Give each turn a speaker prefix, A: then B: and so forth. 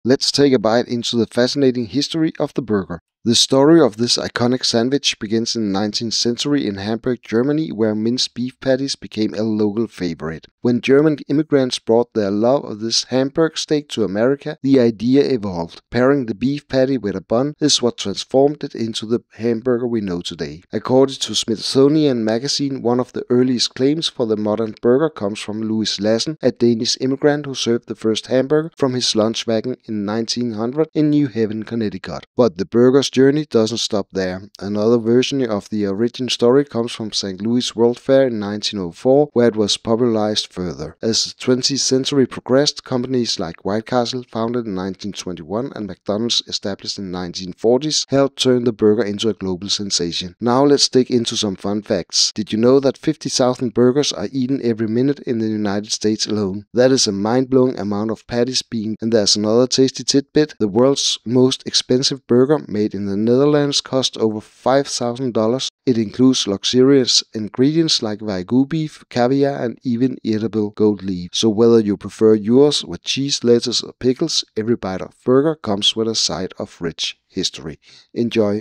A: Let's take a bite into the fascinating history of the burger. The story of this iconic sandwich begins in the 19th century in Hamburg, Germany, where minced beef patties became a local favorite. When German immigrants brought their love of this Hamburg steak to America, the idea evolved. Pairing the beef patty with a bun is what transformed it into the hamburger we know today. According to Smithsonian Magazine, one of the earliest claims for the modern burger comes from Louis Lassen, a Danish immigrant who served the first hamburger from his lunch wagon in 1900 in New Haven, Connecticut. But the burger's journey doesn't stop there. Another version of the origin story comes from St. Louis World Fair in 1904, where it was popularized further. As the 20th century progressed, companies like White Castle, founded in 1921, and McDonald's, established in the 1940s, helped turn the burger into a global sensation. Now let's dig into some fun facts. Did you know that 50,000 burgers are eaten every minute in the United States alone? That is a mind-blowing amount of patties being. And there's another tasty tidbit: the world's most expensive burger, made in the Netherlands, cost over $5,000. It includes luxurious ingredients like Wagyu beef, caviar, and even edible goat leaf. So whether you prefer yours with cheese, lettuce, or pickles, every bite of burger comes with a side of rich history. Enjoy!